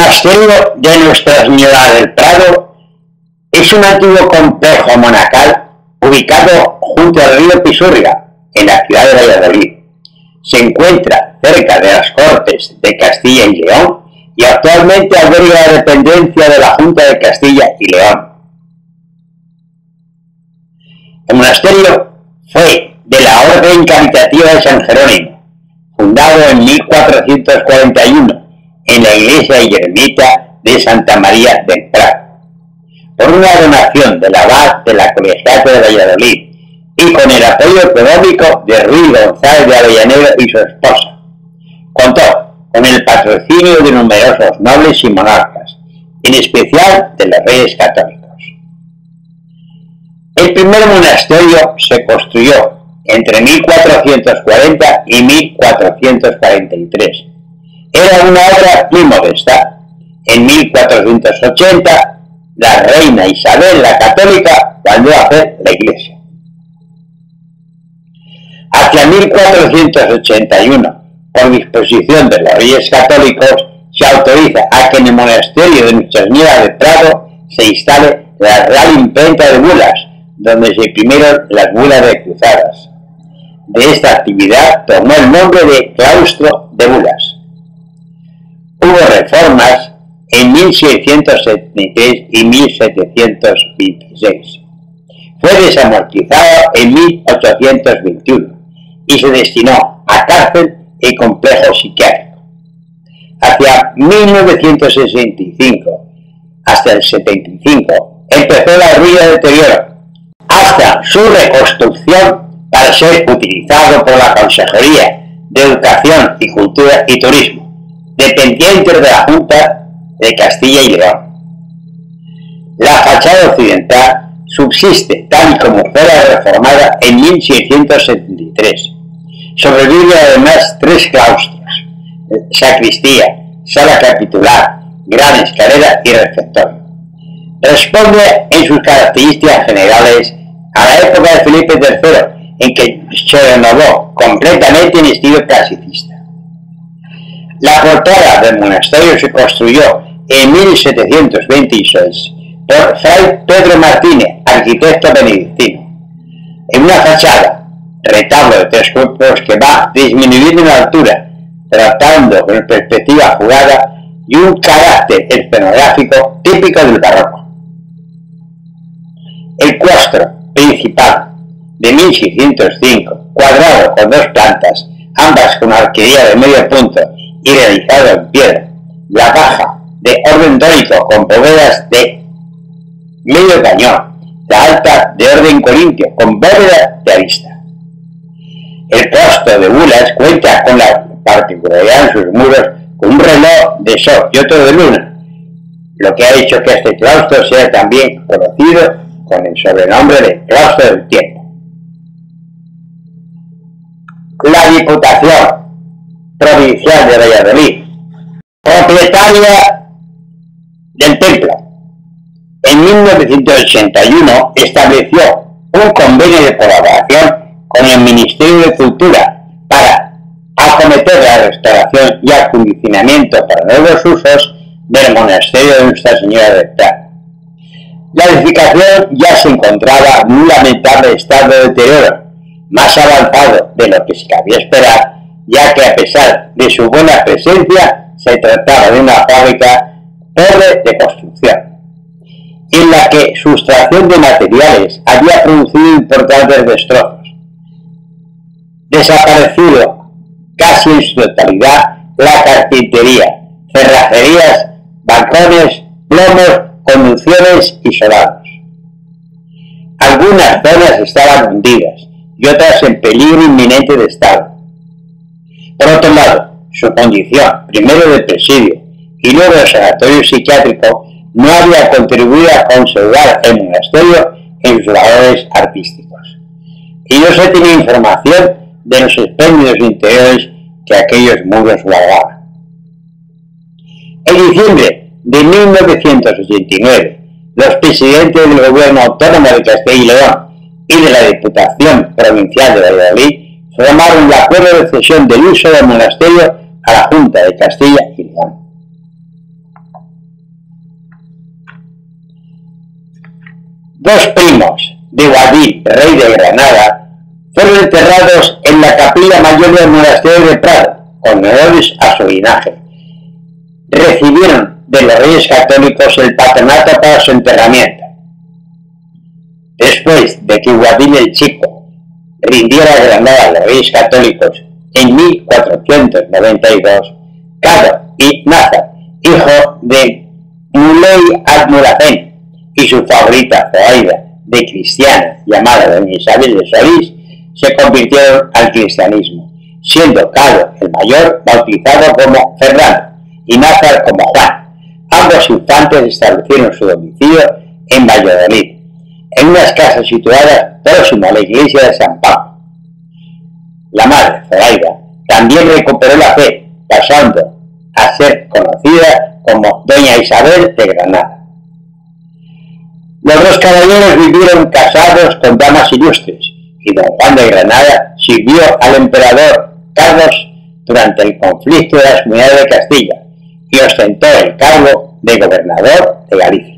monasterio de Nuestra Señora del Prado es un antiguo complejo monacal ubicado junto al río Pisuerga, en la ciudad de Valladolid. Se encuentra cerca de las Cortes de Castilla y León y actualmente alberga la dependencia de la Junta de Castilla y León. El monasterio fue de la Orden Caritativa de San Jerónimo, fundado en 1441 en la iglesia y ermita de Santa María del Prado, por una donación del abad de la Colegiata de Valladolid y con el apoyo económico de Ruiz González de Avellaneda y su esposa. Contó con el patrocinio de numerosos nobles y monarcas, en especial de los reyes católicos. El primer monasterio se construyó entre 1440 y 1443. Era una obra muy modesta. En 1480, la reina Isabel la Católica mandó a hacer la iglesia. Hacia 1481, por disposición de los reyes católicos, se autoriza a que en el monasterio de Nuestra Señora del Prado se instale la Real Imprenta de Bulas, donde se imprimieron las bulas de cruzadas. De esta actividad tomó el nombre de Claustro de Bulas. Hubo reformas en 1673 y 1726. Fue desamortizado en 1821 y se destinó a cárcel y complejo psiquiátrico. Hacia 1965 hasta el 75 empezó la ruina de deterioro, hasta su reconstrucción para ser utilizado por la Consejería de Educación y Cultura y Turismo, dependiente de la Junta de Castilla y León. La fachada occidental subsiste tal y como fue reformada en 1673. Sobreviven además 3 claustros: sacristía, sala capitular, gran escalera y refectorio. Responde en sus características generales a la época de Felipe III, en que se renovó completamente en estilo clasicista. La portada del monasterio se construyó en 1726 por Fray Pedro Martínez, arquitecto benedictino. En una fachada, retablo de 3 cuerpos que va disminuyendo en altura, tratando con perspectiva jugada y un carácter escenográfico típico del barroco. El claustro principal de 1605, cuadrado con 2 plantas, ambas con arquería de medio punto y realizado en piedra, la baja de orden dórico con bóvedas de medio cañón, la alta de orden corintio con bóveda de arista. El claustro de Bulas cuenta con la particularidad en sus muros con un reloj de sol y otro de luna, lo que ha hecho que este claustro sea también conocido con el sobrenombre de Claustro del Tiempo. La Diputación Provincial de Valladolid, propietaria del templo, en 1981 estableció un convenio de colaboración con el Ministerio de Cultura para acometer la restauración y acondicionamiento para nuevos usos del monasterio de Nuestra Señora del Prado. La edificación ya se encontraba en un lamentable estado de deterioro, más avanzado de lo que se cabía esperar, ya que a pesar de su buena presencia, se trataba de una fábrica pobre de construcción, en la que su extracción de materiales había producido importantes destrozos. Desaparecido casi en su totalidad la carpintería, cerrajerías, balcones, plomos, conducciones y solados. Algunas zonas estaban hundidas y otras en peligro inminente de estado. Por otro lado, su condición, primero de presidio y luego de sanatorio psiquiátrico, no había contribuido a conservar el monasterio en sus valores artísticos. Y no se tiene información de los espléndidos interiores que aquellos muros guardaban. En diciembre de 1989, los presidentes del Gobierno Autónomo de Castilla y León y de la Diputación Provincial de Valladolid firmaron el acuerdo de cesión del uso del monasterio a la Junta de Castilla y León. Dos primos de Guadix, rey de Granada, fueron enterrados en la capilla mayor del monasterio de Prado, con honores a su linaje. Recibieron de los reyes católicos el patronato para su enterramiento. Después de que Guadix el Chico rindiera Granada a los reyes católicos en 1492, Cado y Nazar, hijo de Muley Almuracén, y su favorita Zoraida, de cristiana llamada doña Isabel de Solís, se convirtieron al cristianismo, siendo Cado el mayor bautizado como Fernando y Nazar como Juan. Ambos infantes establecieron su domicilio en Valladolid, en unas casas situadas próximas a la iglesia de San Pablo. La madre, Zoraida, también recuperó la fe, pasando a ser conocida como doña Isabel de Granada. Los dos caballeros vivieron casados con damas ilustres, y don Juan de Granada sirvió al emperador Carlos durante el conflicto de las comunidades de Castilla y ostentó el cargo de gobernador de Galicia.